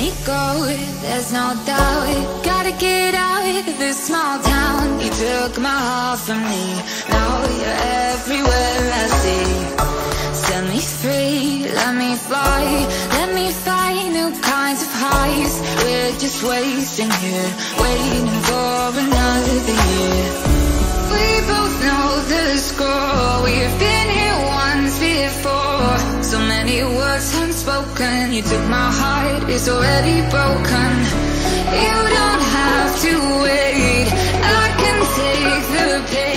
me go, there's no doubt. Gotta get out of this small town. You took my heart from me, now you're everywhere I see. Set me free, let me fly, let me find new kinds of highs. We're just wasting here, waiting for another year. We both know the score, we've been here once before. So many words unspoken, you took my heart, it's already broken. You don't have to wait, I can take the pain.